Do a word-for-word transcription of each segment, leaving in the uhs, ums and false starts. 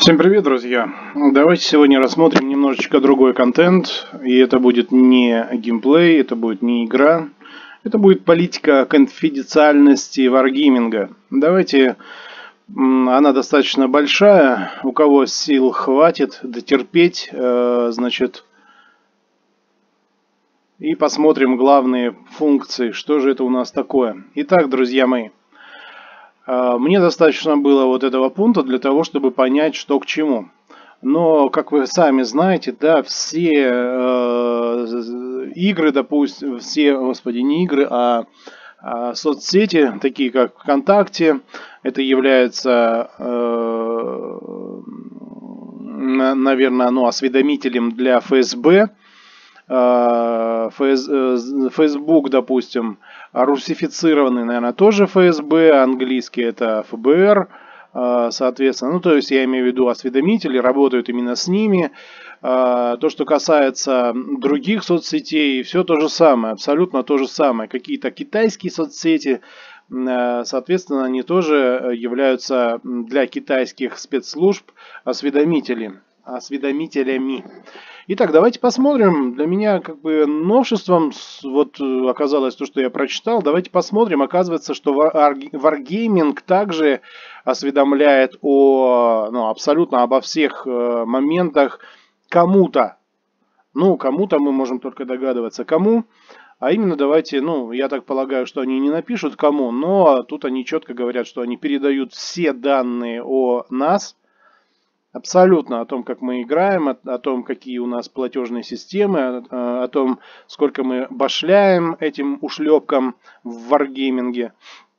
Всем привет, друзья! Давайте сегодня рассмотрим немножечко другой контент. И это будет не геймплей, это будет не игра. Это будет политика конфиденциальности варгейминга. Давайте, она достаточно большая. У кого сил хватит дотерпеть, значит, и посмотрим главные функции, что же это у нас такое. Итак, друзья мои. Мне достаточно было вот этого пункта для того, чтобы понять, что к чему. Но, как вы сами знаете, да, все э, игры, допустим, все, господи, не игры, а, а соцсети, такие как ВКонтакте, это является, э, наверное, ну, осведомителем для эф эс бэ. Facebook, допустим, русифицированный, наверное, тоже эф эс бэ, английский это эф бэ эр, соответственно, ну, то есть я имею в виду осведомители, работают именно с ними. То, что касается других соцсетей, все то же самое, абсолютно то же самое. Какие-то китайские соцсети, соответственно, они тоже являются для китайских спецслужб осведомителями. осведомителями. Итак, давайте посмотрим. Для меня как бы новшеством вот оказалось то, что я прочитал. Давайте посмотрим. Оказывается, что Wargaming также осведомляет о, ну, абсолютно обо всех моментах кому-то. Ну, кому-то мы можем только догадываться, кому. А именно, давайте, ну, я так полагаю, что они не напишут кому, но тут они четко говорят, что они передают все данные о нас. Абсолютно о том, как мы играем, о, о том, какие у нас платежные системы, о, о том, сколько мы башляем этим ушлепкам в варгейминге.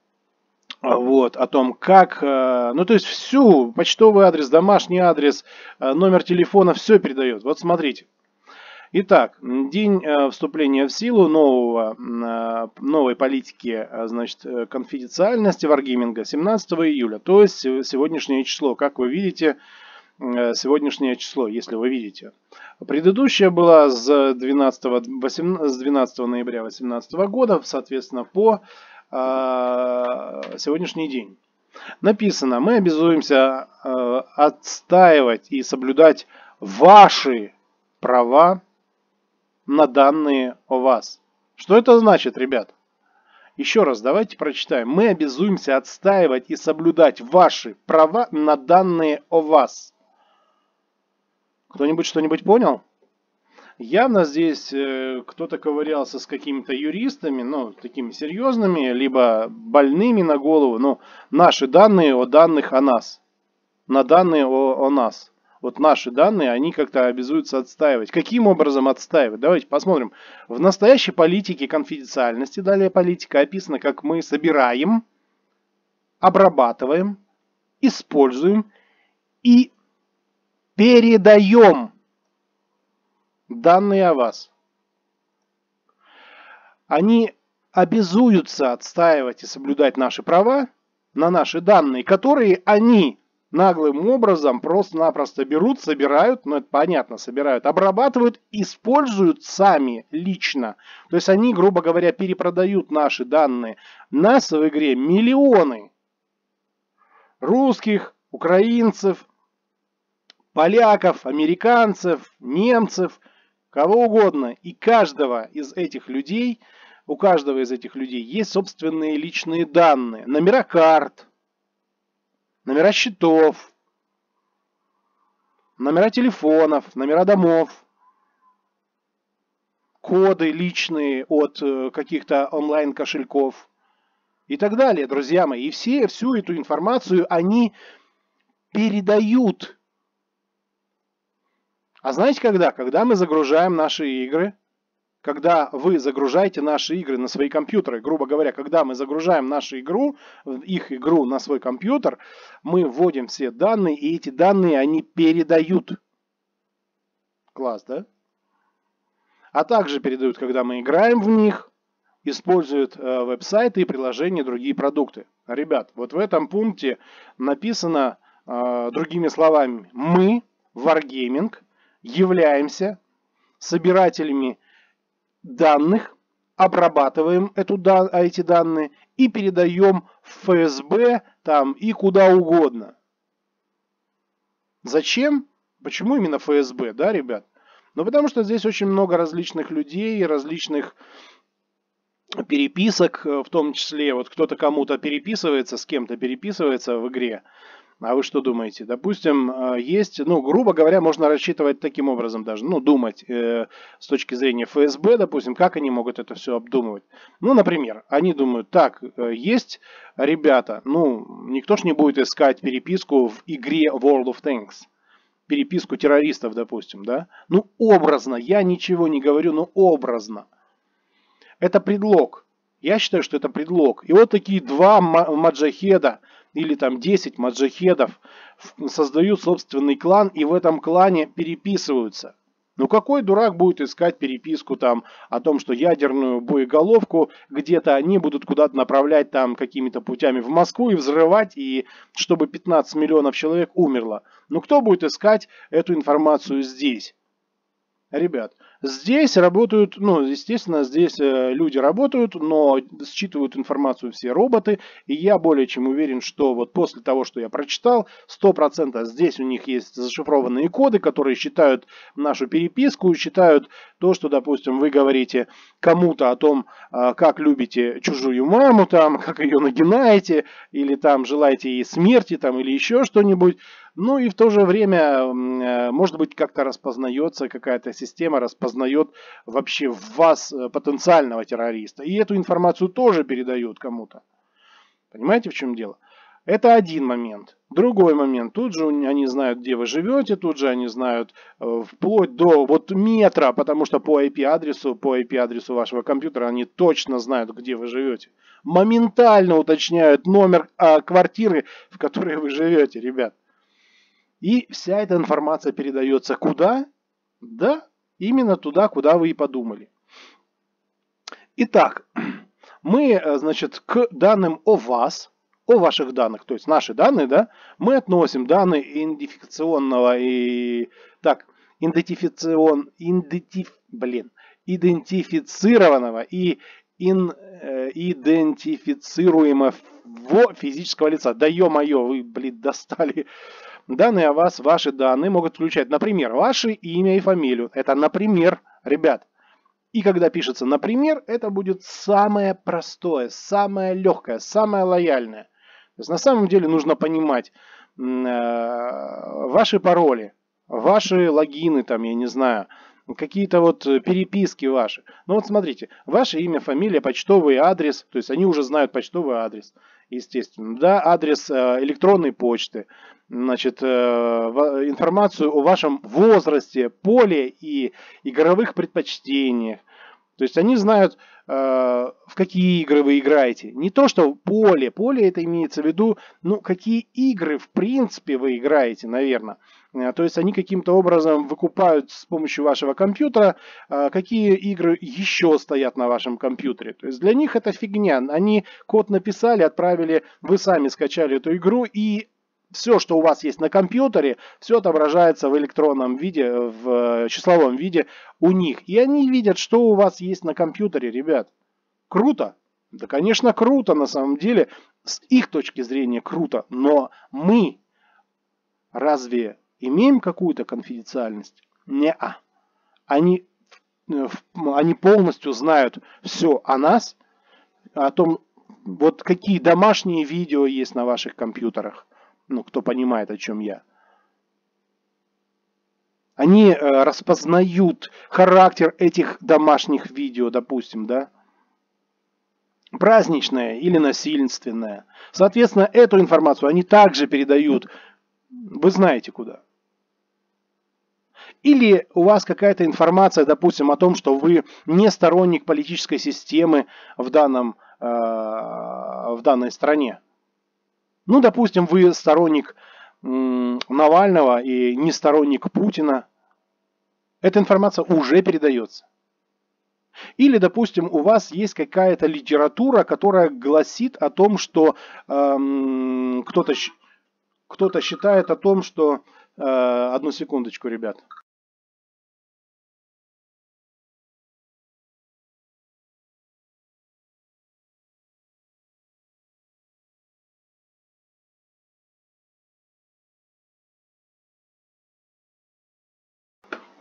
Вот, о том, как, ну то есть всю, почтовый адрес, домашний адрес, номер телефона, все передает. Вот смотрите. Итак, день вступления в силу нового, новой политики, значит, конфиденциальности варгейминга семнадцатого июля, то есть сегодняшнее число, как вы видите, сегодняшнее число, если вы видите. Предыдущая была с двенадцатого, с двенадцатого ноября две тысячи восемнадцатого года, соответственно, по э, сегодняшний день. Написано: мы обязуемся э, отстаивать и соблюдать ваши права на данные о вас. Что это значит, ребят? Еще раз давайте прочитаем. Мы обязуемся отстаивать и соблюдать ваши права на данные о вас. Кто-нибудь что-нибудь понял? Явно здесь э, кто-то ковырялся с какими-то юристами, ну, такими серьезными, либо больными на голову. Но наши данные о данных о нас. На данные о, о нас. Вот наши данные, они как-то обязуются отстаивать. Каким образом отстаивать? Давайте посмотрим. В настоящей политике конфиденциальности, далее политика описана, как мы собираем, обрабатываем, используем и передаем данные о вас. Они обязуются отстаивать и соблюдать наши права на наши данные, которые они наглым образом просто-напросто берут, собирают, ну это понятно, собирают, обрабатывают, используют сами лично. То есть они, грубо говоря, перепродают наши данные. Нас в игре миллионы русских, украинцев, поляков, американцев, немцев, кого угодно. И каждого из этих людей, у каждого из этих людей есть собственные личные данные. Номера карт, номера счетов, номера телефонов, номера домов, коды личные от каких-то онлайн-кошельков и так далее, друзья мои. И все, всю эту информацию они передают. А знаете когда? Когда мы загружаем наши игры, когда вы загружаете наши игры на свои компьютеры, грубо говоря, когда мы загружаем нашу игру, их игру на свой компьютер, мы вводим все данные, и эти данные они передают. Класс, да? А также передают, когда мы играем в них, используют э, веб-сайты и приложения, и другие продукты. Ребят, вот в этом пункте написано э, другими словами: мы, Wargaming, являемся собирателями данных, обрабатываем эту, эти данные и передаем в эф эс бэ там, и куда угодно. Зачем? Почему именно эф эс бэ, да, ребят? Ну, потому что здесь очень много различных людей, различных переписок, в том числе, вот кто-то кому-то переписывается, с кем-то переписывается в игре. А вы что думаете? Допустим, есть, ну, грубо говоря, можно рассчитывать таким образом даже, ну, думать э, с точки зрения эф эс бэ, допустим, как они могут это все обдумывать. Ну, например, они думают, так, есть ребята, ну, никто ж не будет искать переписку в игре World of Tanks. Переписку террористов, допустим, да? Ну, образно, я ничего не говорю, но образно. Это предлог. Я считаю, что это предлог. И вот такие два маджахеда или там десять маджахедов создают собственный клан и в этом клане переписываются. Ну какой дурак будет искать переписку там о том, что ядерную боеголовку где-то они будут куда-то направлять там какими-то путями в Москву и взрывать, и чтобы пятнадцать миллионов человек умерло. Ну кто будет искать эту информацию здесь? Ребят, здесь работают, ну, естественно, здесь э, люди работают, но считывают информацию все роботы, и я более чем уверен, что вот после того, что я прочитал, сто процентов здесь у них есть зашифрованные коды, которые считают нашу переписку, считают то, что, допустим, вы говорите кому-то о том, э, как любите чужую маму, там, как ее нагинаете, или там желаете ей смерти, там, или еще что-нибудь. Ну и в то же время, может быть, как-то распознается, какая-то система распознает вообще в вас потенциального террориста. И эту информацию тоже передают кому-то. Понимаете, в чем дело? Это один момент. Другой момент. Тут же они знают, где вы живете, тут же они знают э, вплоть до вот метра, потому что по ай пи-адресу, по ай пи-адресу вашего компьютера они точно знают, где вы живете. Моментально уточняют номер э, квартиры, в которой вы живете, ребят. И вся эта информация передается куда? Да, именно туда, куда вы и подумали. Итак, мы, значит, к данным о вас, о ваших данных, то есть наши данные, да, мы относим данные идентификационного и, так, идентификацион, идентиф, блин, идентифицированного и ин, э, идентифицируемого физического лица. Да ё-моё, вы, блин, достали. Данные о вас, ваши данные могут включать, например, ваше имя и фамилию. Это например, ребят. И когда пишется например, это будет самое простое, самое легкое, самое лояльное. То есть на самом деле нужно понимать э, ваши пароли, ваши логины, там, я не знаю, какие-то вот переписки ваши. Ну вот смотрите, ваше имя, фамилия, почтовый адрес, то есть они уже знают почтовый адрес, естественно, да, адрес э, электронной почты, значит, э, информацию о вашем возрасте, поле и игровых предпочтениях. То есть они знают, э, в какие игры вы играете. Не то, что поле. Поле это имеется в виду, ну, какие игры в принципе вы играете, наверное. То есть они каким-то образом выкупают с помощью вашего компьютера, э, какие игры еще стоят на вашем компьютере. То есть для них это фигня. Они код написали, отправили, вы сами скачали эту игру и все, что у вас есть на компьютере, все отображается в электронном виде, в числовом виде у них. И они видят, что у вас есть на компьютере, ребят. Круто? Да, конечно, круто на самом деле. С их точки зрения круто. Но мы разве имеем какую-то конфиденциальность? Не-а. Они, они полностью знают все о нас, о том, вот какие домашние видео есть на ваших компьютерах. Ну, кто понимает, о чем я. Они э, распознают характер этих домашних видео, допустим, да. Праздничное или насильственное. Соответственно, эту информацию они также передают, вы знаете куда. Или у вас какая-то информация, допустим, о том, что вы не сторонник политической системы в, данном, э, в данной стране. Ну, допустим, вы сторонник м, Навального и не сторонник Путина. Эта информация уже передается. Или, допустим, у вас есть какая-то литература, которая гласит о том, что эм, кто-то кто-то считает о том, что... Э, одну секундочку, ребят.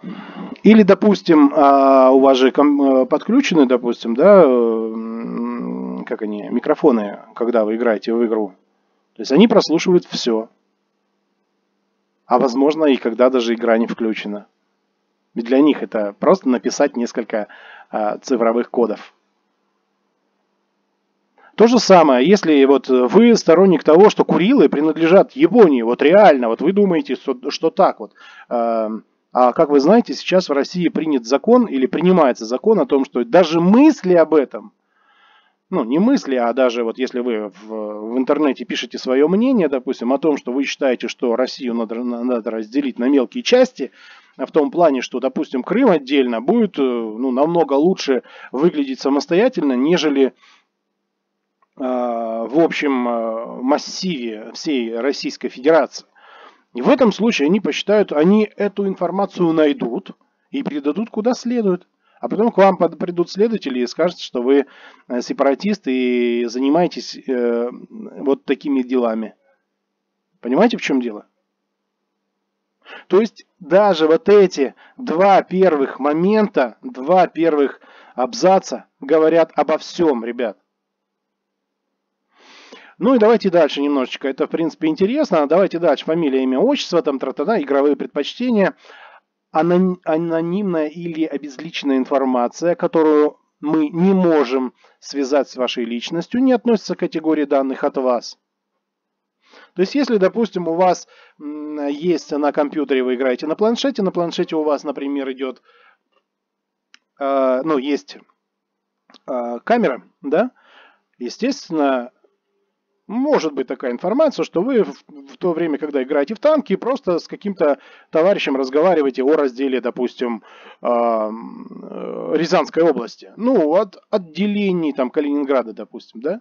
Или, допустим, у вас же подключены, допустим, да, как они, микрофоны, когда вы играете в игру. То есть они прослушивают все. А возможно и когда даже игра не включена. Ведь для них это просто написать несколько цифровых кодов. То же самое, если вот вы сторонник того, что Курилы принадлежат Японии, вот реально, вот вы думаете, что, что так вот. А как вы знаете, сейчас в России принят закон или принимается закон о том, что даже мысли об этом, ну не мысли, а даже вот если вы в, в интернете пишете свое мнение, допустим, о том, что вы считаете, что Россию надо, надо разделить на мелкие части, в том плане, что, допустим, Крым отдельно будет ну, намного лучше выглядеть самостоятельно, нежели в общем массиве всей Российской Федерации. И в этом случае они посчитают, они эту информацию найдут и передадут куда следует. А потом к вам придут следователи и скажут, что вы сепаратист и занимаетесь э, вот такими делами. Понимаете, в чем дело? То есть даже вот эти два первых момента, два первых абзаца говорят обо всем, ребят. Ну и давайте дальше немножечко. Это, в принципе, интересно. Давайте дальше. Фамилия, имя, отчество, там, тра-та-та, игровые предпочтения. Анонимная или обезличенная информация, которую мы не можем связать с вашей личностью, не относится к категории данных от вас. То есть, если, допустим, у вас есть на компьютере, вы играете на планшете, на планшете у вас, например, идет, э, ну, есть э, камера, да, естественно, может быть такая информация, что вы в, в то время, когда играете в танки, просто с каким-то товарищем разговариваете о разделе, допустим, э, э, Рязанской области. Ну, от отделений там Калининграда, допустим, да?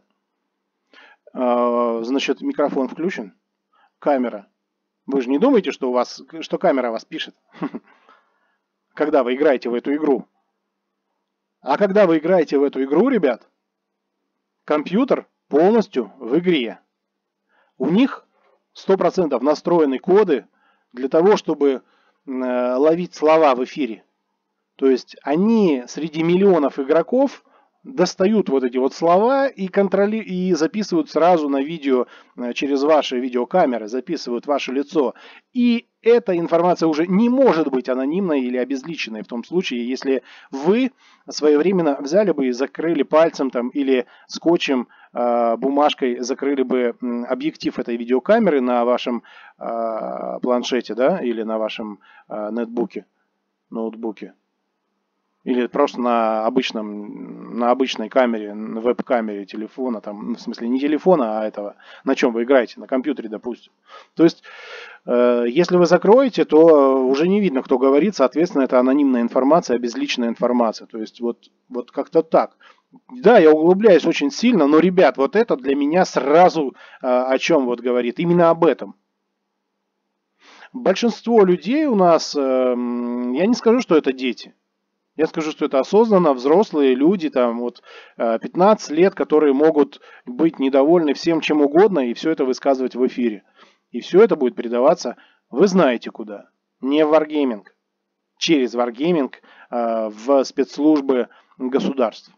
Э, значит, микрофон включен, камера. Вы же не думаете, что у вас, что камера вас пишет, когда вы играете в эту игру? А когда вы играете в эту игру, ребят, компьютер полностью в игре. У них сто процентов настроены коды для того, чтобы э, ловить слова в эфире. То есть они среди миллионов игроков достают вот эти вот слова и, контроли... и записывают сразу на видео, э, через ваши видеокамеры, записывают ваше лицо. И эта информация уже не может быть анонимной или обезличенной в том случае, если вы своевременно взяли бы и закрыли пальцем там, или скотчем, э, бумажкой закрыли бы объектив этой видеокамеры на вашем э, планшете, да, или на вашем э, нетбуке, ноутбуке. Или просто на обычном, на обычной камере, на веб-камере телефона, там, в смысле не телефона, а этого, на чем вы играете, на компьютере, допустим. То есть, э, если вы закроете, то уже не видно, кто говорит, соответственно, это анонимная информация, безличная информация. То есть, вот, вот как-то так. Да, я углубляюсь очень сильно, но, ребят, вот это для меня сразу э, о чем вот говорит, именно об этом. Большинство людей у нас, э, я не скажу, что это дети. Я скажу, что это осознанно взрослые люди, там вот пятнадцать лет, которые могут быть недовольны всем чем угодно и все это высказывать в эфире. И все это будет передаваться, вы знаете куда. Не в Wargaming. Через Wargaming э, в спецслужбы государств.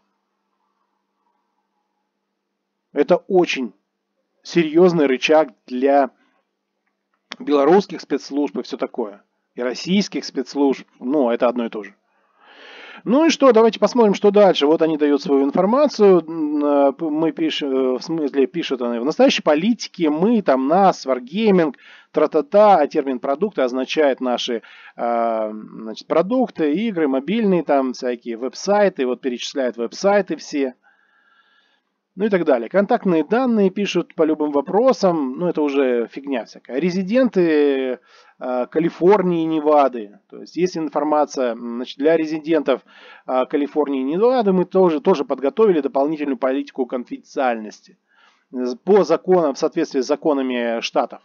Это очень серьезный рычаг для белорусских спецслужб и все такое. И российских спецслужб, ну это одно и то же. Ну и что, давайте посмотрим, что дальше. Вот они дают свою информацию, мы пишем, в смысле пишут они, в настоящей политике мы, там, нас, Wargaming, тра-та-та, а термин продукты означает наши значит, продукты, игры, мобильные, там, всякие веб-сайты, вот перечисляют веб-сайты все. Ну и так далее. Контактные данные пишут по любым вопросам, ну это уже фигня всякая. Резиденты э, Калифорнии и Невады. То есть есть информация, значит, для резидентов э, Калифорнии и Невады мы тоже, тоже подготовили дополнительную политику конфиденциальности по законам, в соответствии с законами штатов.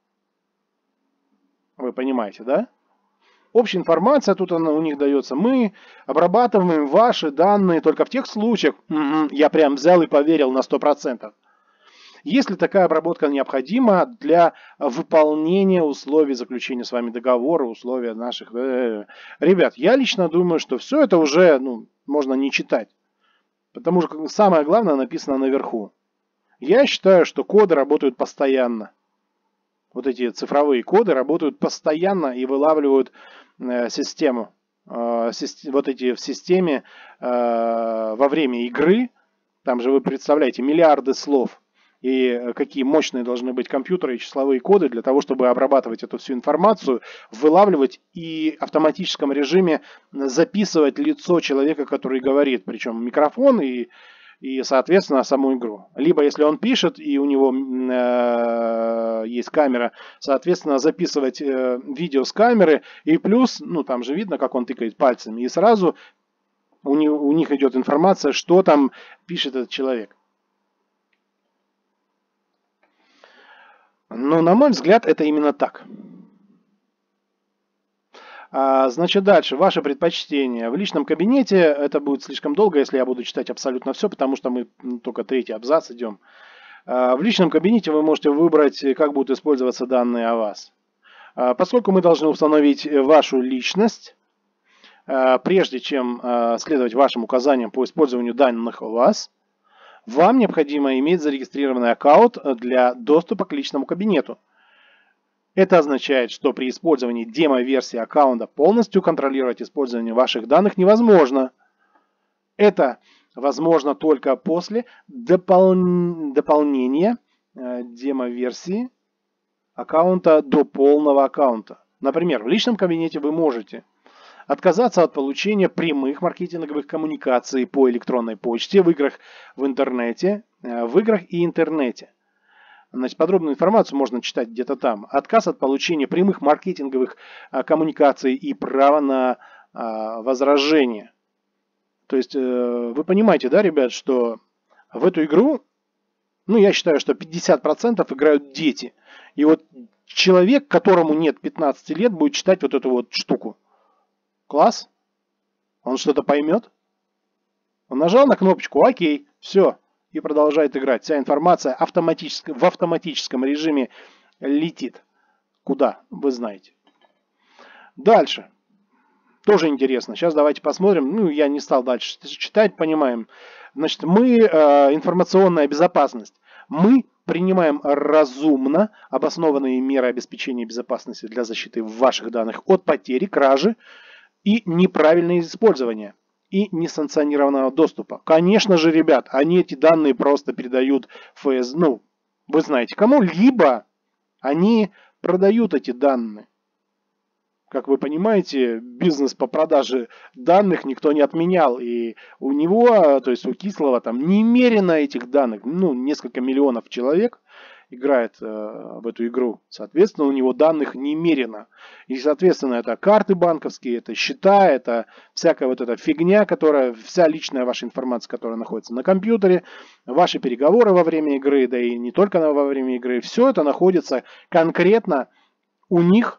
Вы понимаете, да? Общая информация, тут она у них дается. Мы обрабатываем ваши данные только в тех случаях, угу, я прям взял и поверил на сто процентов. Если такая обработка необходима для выполнения условий заключения с вами договора, условия наших... Ребят, я лично думаю, что все это уже ну, можно не читать. Потому что самое главное написано наверху. Я считаю, что коды работают постоянно. Вот эти цифровые коды работают постоянно и вылавливают э, систему. Э, сист... Вот эти в системе э, во время игры, там же вы представляете миллиарды слов. И какие мощные должны быть компьютеры и числовые коды для того, чтобы обрабатывать эту всю информацию, вылавливать и в автоматическом режиме записывать лицо человека, который говорит. Причем микрофон и... и, соответственно, саму игру. Либо, если он пишет, и у него э, есть камера, соответственно, записывать э, видео с камеры, и плюс, ну, там же видно, как он тыкает пальцами, и сразу у, не, у них идет информация, что там пишет этот человек. Но, на мой взгляд, это именно так. Значит, дальше. Ваше предпочтение. В личном кабинете это будет слишком долго, если я буду читать абсолютно все, потому что мы только третий абзац идем. В личном кабинете вы можете выбрать, как будут использоваться данные о вас. Поскольку мы должны установить вашу личность, прежде чем следовать вашим указаниям по использованию данных о вас, вам необходимо иметь зарегистрированный аккаунт для доступа к личному кабинету. Это означает, что при использовании демо-версии аккаунта полностью контролировать использование ваших данных невозможно. Это возможно только после допол... дополнения э, демо-версии аккаунта до полного аккаунта. Например, в личном кабинете вы можете отказаться от получения прямых маркетинговых коммуникаций по электронной почте в играх в интернете, э, в играх и интернете. Значит, подробную информацию можно читать где-то там. Отказ от получения прямых маркетинговых а, коммуникаций и право на а, возражение. То есть, э, вы понимаете, да, ребят, что в эту игру, ну, я считаю, что пятьдесят процентов играют дети. И вот человек, которому нет пятнадцати лет, будет читать вот эту вот штуку. Класс? Он что-то поймет? Он нажал на кнопочку, окей, все. И продолжает играть. Вся информация автоматически, в автоматическом режиме летит. Куда? Вы знаете. Дальше. Тоже интересно. Сейчас давайте посмотрим. Ну, я не стал дальше читать, понимаем. Значит, мы, э, информационная безопасность. Мы принимаем разумно обоснованные меры обеспечения безопасности для защиты ваших данных от потери, кражи и неправильного использования. И несанкционированного доступа. Конечно же, ребят, они эти данные просто передают в эф эс, ну, вы знаете кому, либо они продают эти данные. Как вы понимаете, бизнес по продаже данных никто не отменял. И у него, то есть у Кислого, там немерено этих данных, ну, несколько миллионов человек играет э, в эту игру. Соответственно, у него данных немерено. И, соответственно, это карты банковские, это счета, это всякая вот эта фигня, которая, вся личная ваша информация, которая находится на компьютере, ваши переговоры во время игры, да и не только во время игры, все это находится конкретно у них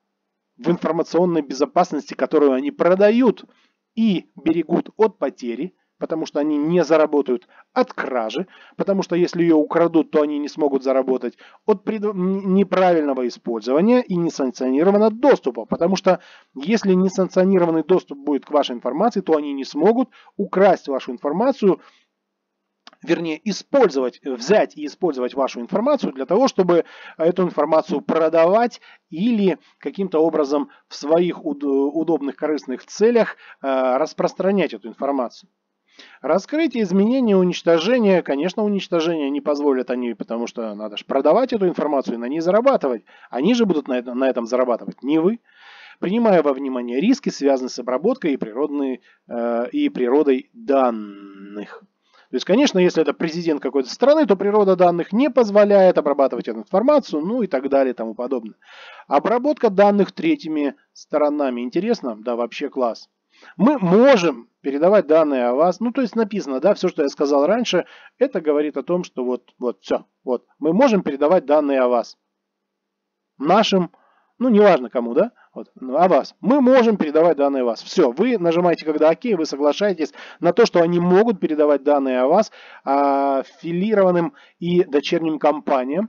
в информационной безопасности, которую они продают и берегут от потери, потому что они не заработают от кражи, потому что если ее украдут, то они не смогут заработать от неправильного использования и несанкционированного доступа, потому что если несанкционированный доступ будет к вашей информации, то они не смогут украсть вашу информацию, вернее, использовать, взять и использовать вашу информацию для того, чтобы эту информацию продавать или каким-то образом в своих удобных, корыстных целях распространять эту информацию. Раскрытие, изменение, уничтожение. Конечно, уничтожение не позволят они, потому что надо же продавать эту информацию и на ней зарабатывать. Они же будут на этом, на этом зарабатывать, не вы. Принимая во внимание риски, связанные с обработкой и, природной, э, и природой данных. То есть, конечно, если это президент какой-то страны, то природа данных не позволяет обрабатывать эту информацию, ну и так далее и тому подобное. Обработка данных третьими сторонами. Интересно? Да, вообще класс. Мы можем передавать данные о вас, ну то есть написано, да, все, что я сказал раньше, это говорит о том, что вот, вот, все, вот, мы можем передавать данные о вас. Нашим, ну неважно кому, да, Вот, о вас. Мы можем передавать данные о вас. Все, вы нажимаете когда ОК, вы соглашаетесь на то, что они могут передавать данные о вас аффилированным и дочерним компаниям,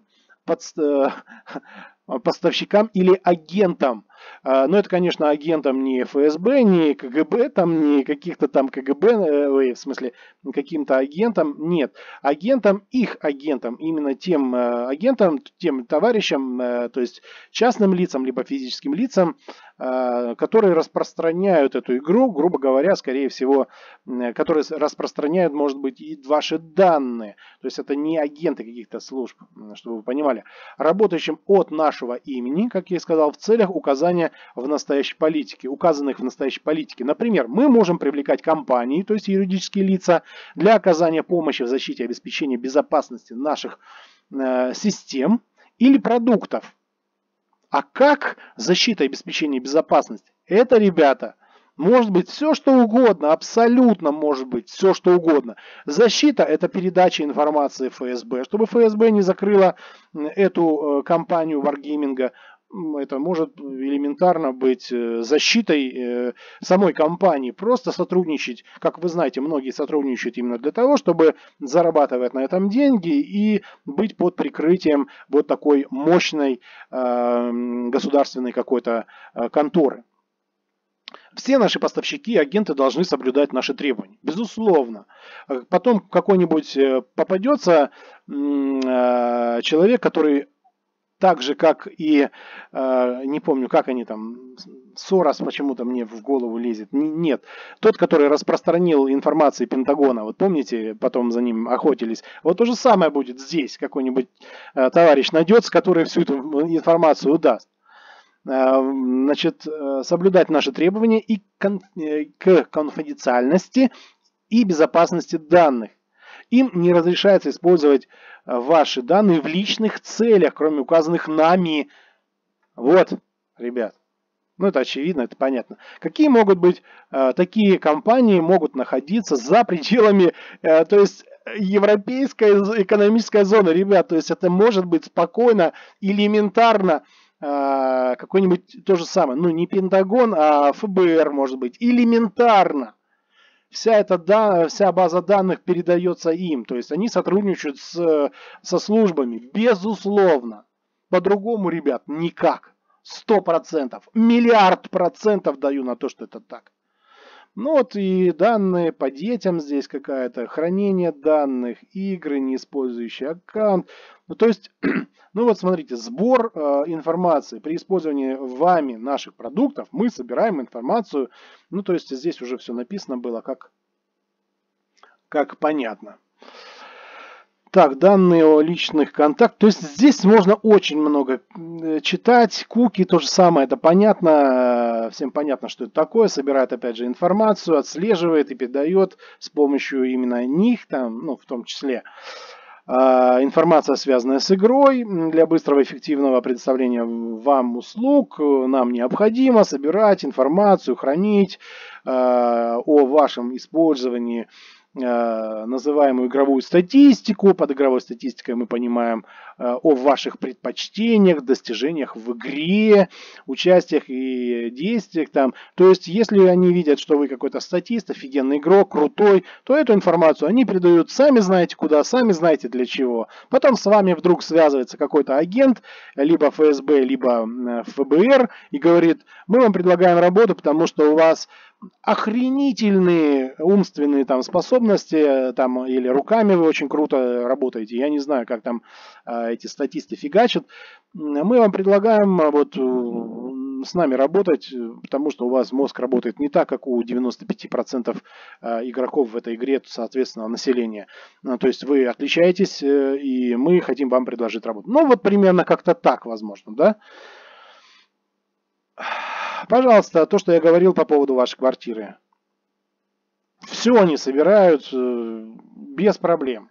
поставщикам или агентам. Но это, конечно, агентам не ФСБ, не КГБ, там, не каких-то там КГБ, в смысле, каким-то агентам, нет. Агентам, их агентам, именно тем агентам, тем товарищам, то есть частным лицам, либо физическим лицам, которые распространяют эту игру, грубо говоря, скорее всего, которые распространяют, может быть, и ваши данные. То есть это не агенты каких-то служб, чтобы вы понимали. Работающим от нашего имени, как я и сказал, в целях указания в настоящей политике, указанных в настоящей политике. Например, мы можем привлекать компании, то есть юридические лица, для оказания помощи в защите и обеспечении безопасности наших э, систем или продуктов. А как защита и обеспечение безопасности? Это, ребята, может быть все, что угодно, абсолютно может быть все, что угодно. Защита – это передача информации ФСБ. Чтобы ФСБ не закрыла эту компанию варгейминга, это может элементарно быть защитой самой компании. Просто сотрудничать, как вы знаете, многие сотрудничают именно для того, чтобы зарабатывать на этом деньги и быть под прикрытием вот такой мощной государственной какой-то конторы. Все наши поставщики и агенты должны соблюдать наши требования. Безусловно. Потом какой-нибудь попадется человек, который так же, как и, не помню, как они там, Сорос почему-то мне в голову лезет. Нет. Тот, который распространил информацию Пентагона, вот помните, потом за ним охотились. Вот то же самое будет здесь. Какой-нибудь товарищ найдется, который всю эту информацию даст. Значит, соблюдать наши требования и к конфиденциальности и безопасности данных. Им не разрешается использовать ваши данные в личных целях, кроме указанных нами. Вот, ребят. Ну, это очевидно, это понятно. Какие могут быть такие компании, могут находиться за пределами, то есть европейской экономической зоны, ребят. То есть это может быть спокойно, элементарно. Какой-нибудь то же самое, ну не Пентагон, а ФБР может быть, элементарно. Вся эта да, вся база данных передается им, то есть они сотрудничают с, со службами, безусловно. По-другому, ребят, никак. Сто процентов, миллиард процентов даю на то, что это так. Ну вот и данные по детям здесь какая-то, хранение данных, игры, не использующие аккаунт. Ну, то есть, ну вот смотрите, сбор э, информации. При использовании вами наших продуктов мы собираем информацию. Ну то есть здесь уже все написано было как, как понятно. Так, данные о личных контактах. То есть здесь можно очень много читать. Куки, то же самое, это понятно. Всем понятно, что это такое. Собирает опять же информацию, отслеживает и передает с помощью именно них, там, ну в том числе. Информация, связанная с игрой, для быстрого и эффективного предоставления вам услуг нам необходимо собирать информацию, хранить о вашем использовании, называемую игровую статистику. Под игровой статистикой мы понимаем о ваших предпочтениях, достижениях в игре, участиях и действиях там. То есть, если они видят, что вы какой-то статист, офигенный игрок, крутой, то эту информацию они передают сами знаете куда, сами знаете для чего. Потом с вами вдруг связывается какой-то агент, либо ФСБ, либо ФБР, и говорит: мы вам предлагаем работу, потому что у вас охренительные умственные там способности, там, или руками вы очень круто работаете, я не знаю, как там э, эти статисты фигачат. Мы вам предлагаем вот с нами работать, потому что у вас мозг работает не так, как у девяноста пяти процентов игроков в этой игре, соответственно, населения. То есть вы отличаетесь, и мы хотим вам предложить работу. Ну вот примерно как-то так, возможно, да? Пожалуйста, то, что я говорил по поводу вашей квартиры. Все они собирают без проблем.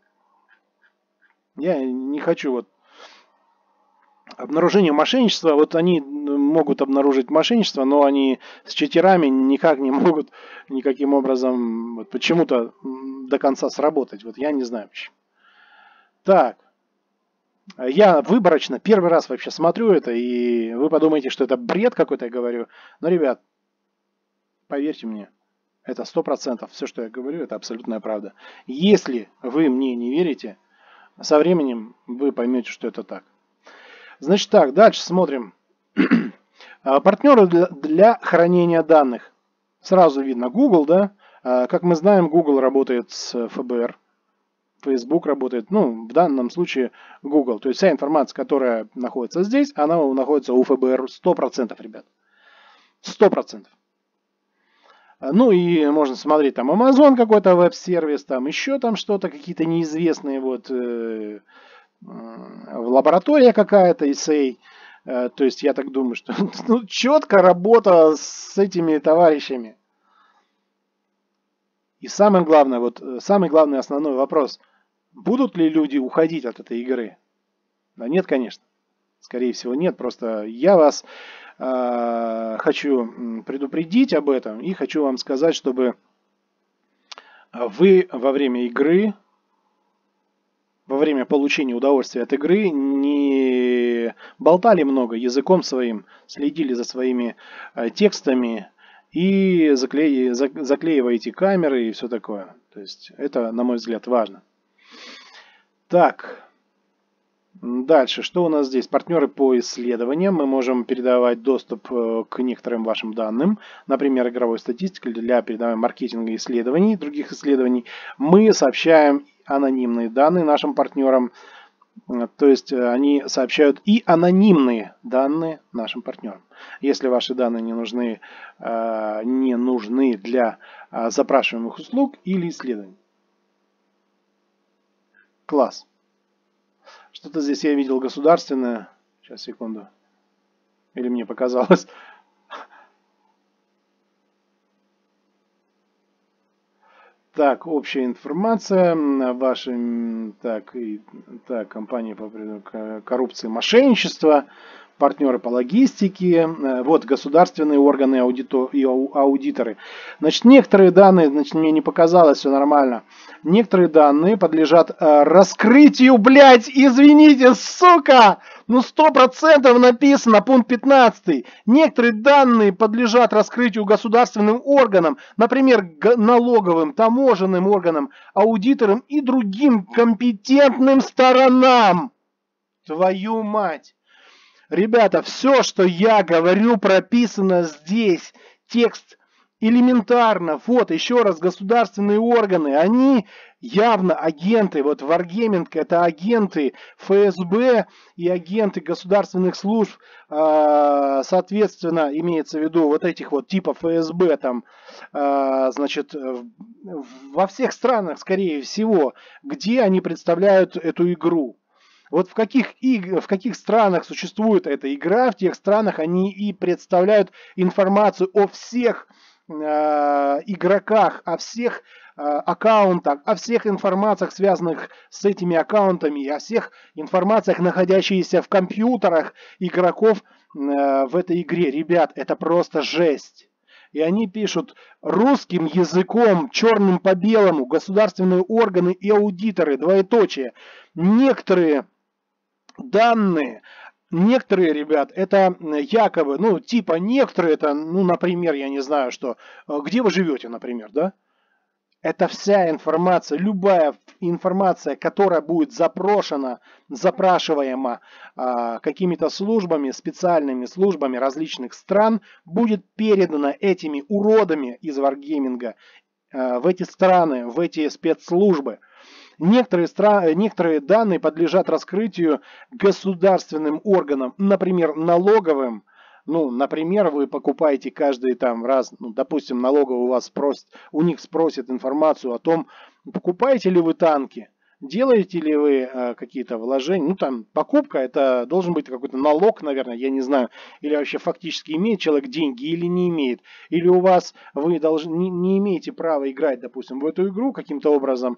Я не хочу вот обнаружение мошенничества. Вот они могут обнаружить мошенничество, но они с читерами никак не могут никаким образом вот, почему-то до конца сработать. Вот я не знаю почему. Так. Я выборочно первый раз вообще смотрю это, и вы подумаете, что это бред какой-то, я говорю. Но, ребят, поверьте мне, это сто процентов. Все, что я говорю, это абсолютная правда. Если вы мне не верите, со временем вы поймете, что это так. Значит так, дальше смотрим. Партнеры для, для хранения данных. Сразу видно Google, да? Как мы знаем, Google работает с эф бэ эр. Facebook работает, ну, в данном случае Google. То есть вся информация, которая находится здесь, она находится у эф бэ эр сто процентов, ребят. сто процентов. Ну и можно смотреть там Amazon какой-то веб-сервис, там еще там что-то, какие-то неизвестные вот э, э, лаборатория какая-то, эс эй. Э, то есть я так думаю, что ну, четко работа с этими товарищами. И самое главное, вот самый главный основной вопрос. Будут ли люди уходить от этой игры? Да нет, конечно. Скорее всего, нет. Просто я вас э, хочу предупредить об этом и хочу вам сказать, чтобы вы во время игры, во время получения удовольствия от игры не болтали много языком своим, следили за своими э, текстами и закле... заклеиваете камеры и все такое. То есть это, на мой взгляд, важно. Так, дальше, что у нас здесь? Партнеры по исследованиям. Мы можем передавать доступ к некоторым вашим данным, например, игровой статистики для передавания маркетинга исследований, других исследований. Мы сообщаем анонимные данные нашим партнерам, то есть они сообщают и анонимные данные нашим партнерам. Если ваши данные не нужны, не нужны для запрашиваемых услуг или исследований. Класс. Что-то здесь я видел государственное. Сейчас, секунду. Или мне показалось. Так, общая информация. Ваши, так, и, так, компания по коррупции и мошенничества. Партнеры по логистике, вот государственные органы и аудиторы. Значит, некоторые данные, значит, мне не показалось, все нормально. Некоторые данные подлежат раскрытию, блядь, извините, сука! Ну, сто процентов написано, пункт пятнадцатый. Некоторые данные подлежат раскрытию государственным органам, например, налоговым, таможенным органам, аудиторам и другим компетентным сторонам. Твою мать! Ребята, все, что я говорю, прописано здесь. Текст элементарно. Вот, еще раз, государственные органы, они явно агенты. Вот Wargaming это агенты эф эс бэ и агенты государственных служб. Соответственно, имеется в виду вот этих вот типа эф эс бэ там, значит, во всех странах, скорее всего, где они представляют эту игру. Вот в каких, иг... в каких странах существует эта игра, в тех странах они и представляют информацию о всех э, игроках, о всех э, аккаунтах, о всех информациях, связанных с этими аккаунтами, о всех информациях, находящихся в компьютерах игроков э, в этой игре. Ребят, это просто жесть. И они пишут русским языком, черным по белому, государственные органы и аудиторы, двоеточие. Некоторые данные, некоторые, ребят, это якобы, ну, типа некоторые, это, ну, например, я не знаю, что, где вы живете, например, да? Это вся информация, любая информация, которая будет запрошена, запрашиваема а, какими-то службами, специальными службами различных стран, будет передана этими уродами из Wargaming а, в эти страны, в эти спецслужбы. Некоторые, страны, некоторые данные подлежат раскрытию государственным органам, например, налоговым. Ну, например, вы покупаете каждый там раз, ну, допустим, налоговый у вас спросит, у них спросит информацию о том, покупаете ли вы танки, делаете ли вы э, какие-то вложения. Ну, там, покупка, это должен быть какой-то налог, наверное, я не знаю, или вообще фактически имеет человек деньги или не имеет. Или у вас, вы должны, не, не имеете права играть, допустим, в эту игру каким-то образом.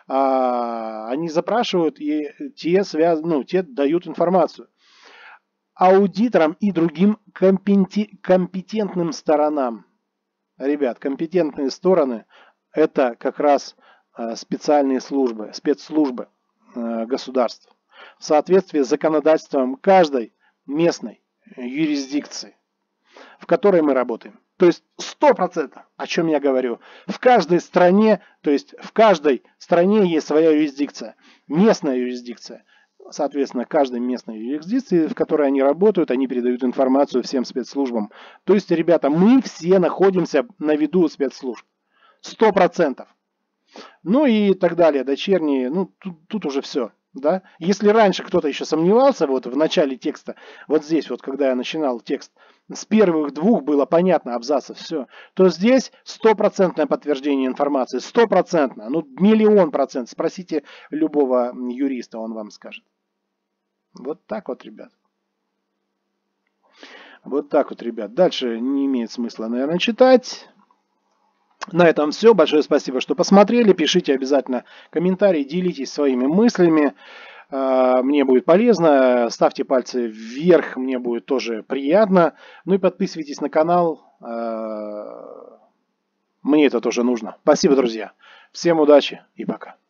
А, они запрашивают, и те, связ... ну, те дают информацию. Аудиторам и другим компетентным сторонам. Ребят, компетентные стороны это как раз специальные службы, спецслужбы государств. в соответствии с законодательством каждой местной юрисдикции, в которой мы работаем. То есть сто процентов, о чем я говорю, в каждой стране, то есть в каждой стране есть своя юрисдикция, местная юрисдикция. Соответственно, каждой местной юрисдикции, в которой они работают, они передают информацию всем спецслужбам. То есть, ребята, мы все находимся на виду у спецслужб. Сто процентов. Ну и так далее, дочерние, ну тут, тут уже все. Да? Если раньше кто-то еще сомневался, вот в начале текста, вот здесь вот, когда я начинал текст, с первых двух было понятно абзацев, все, то здесь стопроцентное подтверждение информации, стопроцентно, ну миллион процентов. Спросите любого юриста, он вам скажет. Вот так вот, ребят. Вот так вот, ребят. Дальше не имеет смысла, наверное, читать. На этом все. Большое спасибо, что посмотрели. Пишите обязательно комментарии, делитесь своими мыслями. Мне будет полезно. Ставьте пальцы вверх, мне будет тоже приятно. Ну и подписывайтесь на канал. Мне это тоже нужно. Спасибо, друзья. Всем удачи и пока.